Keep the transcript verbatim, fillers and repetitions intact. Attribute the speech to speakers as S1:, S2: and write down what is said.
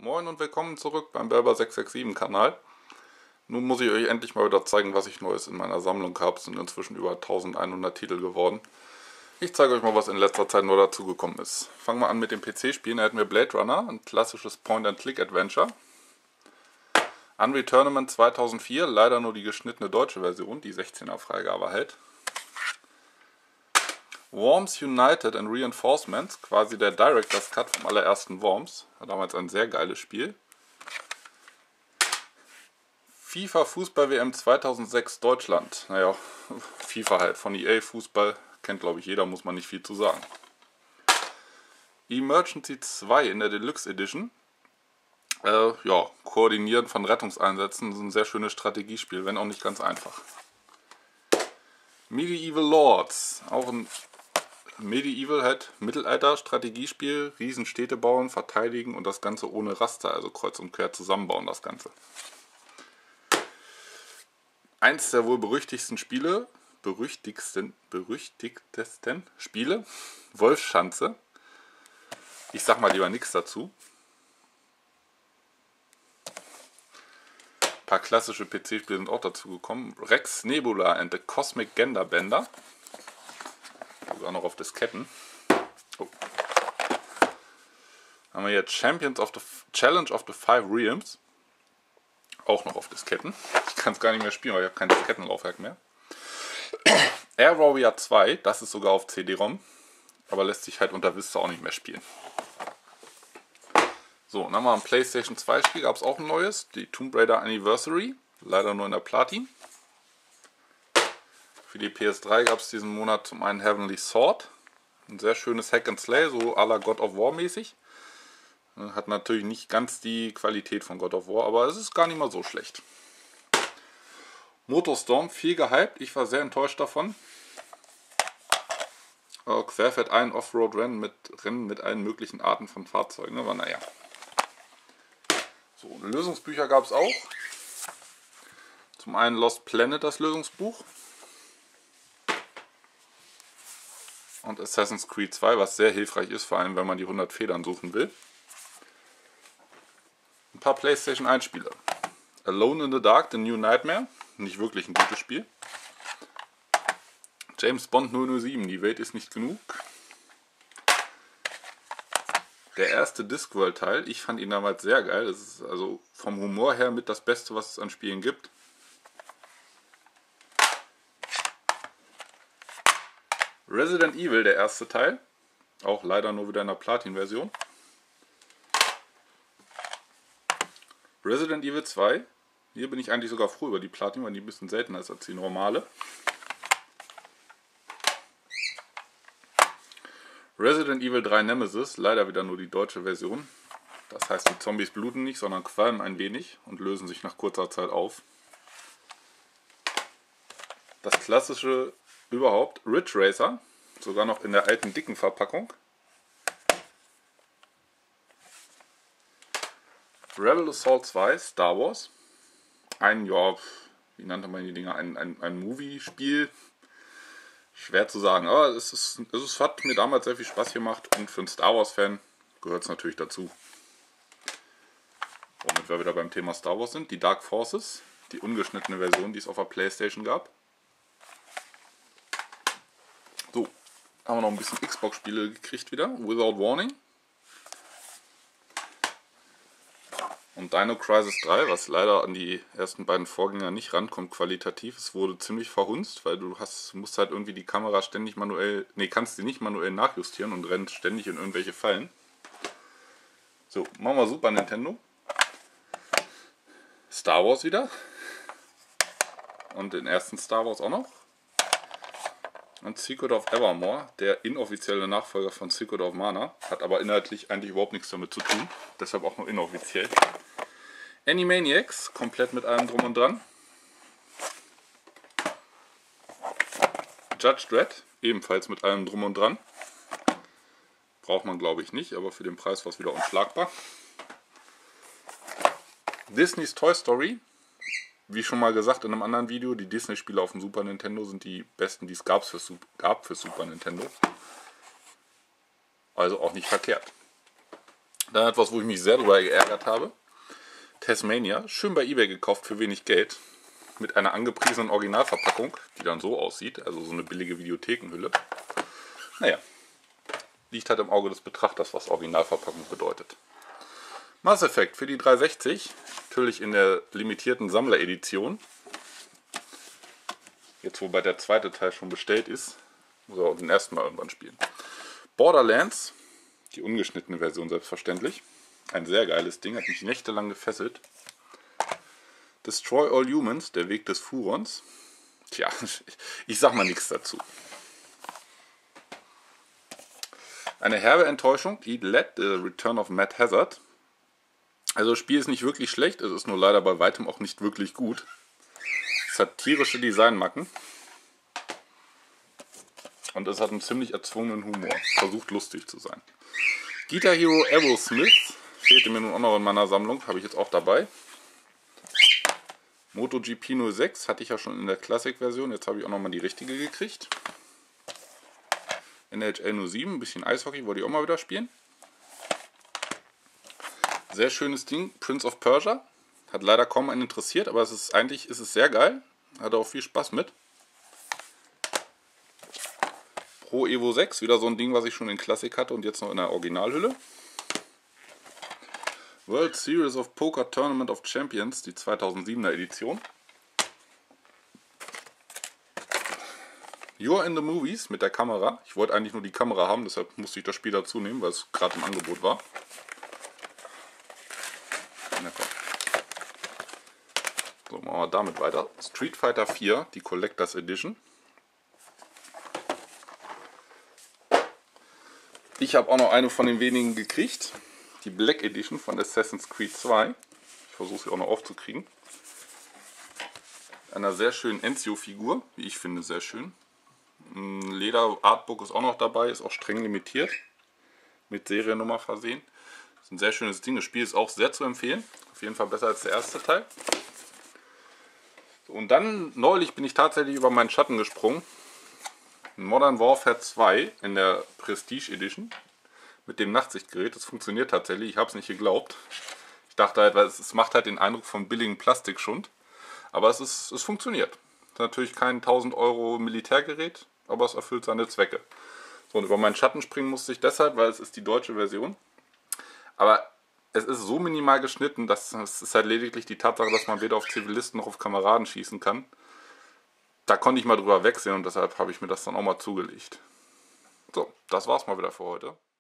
S1: Moin und willkommen zurück beim Berber sechs sechs sieben Kanal. Nun muss ich euch endlich mal wieder zeigen, was ich Neues in meiner Sammlung habe. Es sind inzwischen über eintausendeinhundert Titel geworden. Ich zeige euch mal, was in letzter Zeit nur dazugekommen ist. Fangen wir an mit dem P C-Spielen. Da hätten wir Blade Runner, ein klassisches Point-and-Click-Adventure. Unreal Tournament zweitausendvier, leider nur die geschnittene deutsche Version, die sechzehner Freigabe hält. Worms United and Reinforcements, quasi der Director's Cut vom allerersten Worms. War damals ein sehr geiles Spiel. FIFA Fußball W M zweitausendsechs Deutschland. Naja, FIFA halt von E A Fußball. Kennt glaube ich jeder, muss man nicht viel zu sagen. Emergency zwei in der Deluxe Edition. Äh, ja, Koordinieren von Rettungseinsätzen. Das ist ein sehr schönes Strategiespiel, wenn auch nicht ganz einfach. Medieval Lords. Auch ein Medieval halt Mittelalter-Strategiespiel, Riesenstädte bauen, verteidigen und das Ganze ohne Raster, also kreuz und quer zusammenbauen das Ganze. Eins der wohl berüchtigsten Spiele, berüchtigsten, berüchtigtesten Spiele, Wolfschanze. Ich sag mal lieber nichts dazu. Ein paar klassische P C-Spiele sind auch dazu gekommen. Rex Nebula and the Cosmic Gender Bender. Sogar noch auf Disketten. Oh. Haben wir jetzt Champions of the Challenge of the Five Realms. Auch noch auf Disketten. Ich kann es gar nicht mehr spielen, weil ich habe kein Diskettenlaufwerk mehr. Air Warrior zwei, das ist sogar auf C D-ROM. Aber lässt sich halt unter Vista auch nicht mehr spielen. So, dann haben wir ein PlayStation zwei Spiel, gab es auch ein neues. Die Tomb Raider Anniversary. Leider nur in der Platin. Für die P S drei gab es diesen Monat zum einen Heavenly Sword. Ein sehr schönes Hack and Slay, so à la God of War mäßig. Hat natürlich nicht ganz die Qualität von God of War, aber es ist gar nicht mal so schlecht. Motorstorm, viel gehypt. Ich war sehr enttäuscht davon. Äh, querfeld ein Offroad-Rennen mit Rennen mit allen möglichen Arten von Fahrzeugen. Aber naja. So, Lösungsbücher gab es auch. Zum einen Lost Planet, das Lösungsbuch. Und Assassin's Creed zwei, was sehr hilfreich ist, vor allem wenn man die hundert Federn suchen will. Ein paar PlayStation eins Spiele. Alone in the Dark, The New Nightmare. Nicht wirklich ein gutes Spiel. James Bond null null sieben, die Welt ist nicht genug. Der erste Discworld Teil, ich fand ihn damals sehr geil. Das ist also vom Humor her mit das Beste, was es an Spielen gibt. Resident Evil, der erste Teil. Auch leider nur wieder in der Platin-Version. Resident Evil zwei. Hier bin ich eigentlich sogar froh über die Platin, weil die ein bisschen seltener ist als die normale. Resident Evil drei Nemesis. Leider wieder nur die deutsche Version. Das heißt, die Zombies bluten nicht, sondern qualmen ein wenig und lösen sich nach kurzer Zeit auf. Das klassische überhaupt, Ridge Racer, sogar noch in der alten dicken Verpackung. Rebel Assault zwei, Star Wars. Ein, ja, wie nannte man die Dinger, ein, ein, ein Movie-Spiel. Schwer zu sagen, aber es, ist, es ist, hat mir damals sehr viel Spaß gemacht und für einen Star Wars-Fan gehört es natürlich dazu. Womit wir wieder beim Thema Star Wars sind, die Dark Forces, die ungeschnittene Version, die es auf der PlayStation gab. So, haben wir noch ein bisschen Xbox-Spiele gekriegt wieder. Without Warning. Und Dino Crisis drei, was leider an die ersten beiden Vorgänger nicht rankommt qualitativ. Es wurde ziemlich verhunzt, weil du hast, musst halt irgendwie die Kamera ständig manuell, nee, kannst die nicht manuell nachjustieren und rennt ständig in irgendwelche Fallen. So, machen wir Super Nintendo. Star Wars wieder. Und den ersten Star Wars auch noch. Und Secret of Evermore, der inoffizielle Nachfolger von Secret of Mana, hat aber inhaltlich eigentlich überhaupt nichts damit zu tun, deshalb auch nur inoffiziell. Animaniacs, komplett mit allem drum und dran. Judge Dredd, ebenfalls mit allem drum und dran. Braucht man glaube ich nicht, aber für den Preis war es wieder unschlagbar. Disneys Toy Story. Wie schon mal gesagt in einem anderen Video, die Disney-Spiele auf dem Super Nintendo sind die besten, die es gab für, gab für Super Nintendo. Also auch nicht verkehrt. Dann etwas, wo ich mich sehr darüber geärgert habe. Tasmania, schön bei eBay gekauft für wenig Geld. Mit einer angepriesenen Originalverpackung, die dann so aussieht. Also so eine billige Videothekenhülle. Naja, liegt halt im Auge des Betrachters, was Originalverpackung bedeutet. Mass Effect für die dreihundertsechzig, natürlich in der limitierten Sammleredition. Jetzt, wobei der zweite Teil schon bestellt ist, muss er auch den ersten Mal irgendwann spielen. Borderlands, die ungeschnittene Version selbstverständlich. Ein sehr geiles Ding, hat mich nächtelang gefesselt. Destroy All Humans, der Weg des Furons. Tja, ich sag mal nichts dazu. Eine herbe Enttäuschung, die Led The Return of Mad Hazard. Also das Spiel ist nicht wirklich schlecht, es ist nur leider bei weitem auch nicht wirklich gut. Es hat tierische Designmacken. Und es hat einen ziemlich erzwungenen Humor. Versucht lustig zu sein. Guitar Hero Aerosmith fehlte mir nun auch noch in meiner Sammlung, habe ich jetzt auch dabei. MotoGP null sechs hatte ich ja schon in der Classic-Version, jetzt habe ich auch nochmal die richtige gekriegt. N H L null sieben, ein bisschen Eishockey, wollte ich auch mal wieder spielen. Sehr schönes Ding, Prince of Persia. Hat leider kaum einen interessiert, aber es ist eigentlich ist es sehr geil. Hatte auch viel Spaß mit. Pro Evo sechs, wieder so ein Ding, was ich schon in Classic hatte und jetzt noch in der Originalhülle. World Series of Poker Tournament of Champions, die zweitausendsiebener Edition. You're in the Movies mit der Kamera. Ich wollte eigentlich nur die Kamera haben, deshalb musste ich das Spiel dazu nehmen, weil es gerade im Angebot war. Na komm. So, machen wir damit weiter. Street Fighter vier, die Collectors Edition. Ich habe auch noch eine von den wenigen gekriegt. Die Black Edition von Assassin's Creed zwei. Ich versuche sie auch noch aufzukriegen. Einer sehr schönen Ezio-Figur, wie ich finde, sehr schön. Ein Leder-Artbook ist auch noch dabei, ist auch streng limitiert. Mit Seriennummer versehen. Das ist ein sehr schönes Ding. Das Spiel ist auch sehr zu empfehlen. Auf jeden Fall besser als der erste Teil. Und dann, neulich bin ich tatsächlich über meinen Schatten gesprungen. Modern Warfare zwei in der Prestige Edition. Mit dem Nachtsichtgerät. Das funktioniert tatsächlich. Ich habe es nicht geglaubt. Ich dachte halt, weil es, es macht halt den Eindruck von billigem Plastikschund. Aber es, ist, es funktioniert. Es ist natürlich kein tausend Euro Militärgerät, aber es erfüllt seine Zwecke. So, und über meinen Schatten springen musste ich deshalb, weil es ist die deutsche Version. Aber es ist so minimal geschnitten, dass es ist halt lediglich die Tatsache, dass man weder auf Zivilisten noch auf Kameraden schießen kann. Da konnte ich mal drüber wegsehen und deshalb habe ich mir das dann auch mal zugelegt. So, das war's mal wieder für heute.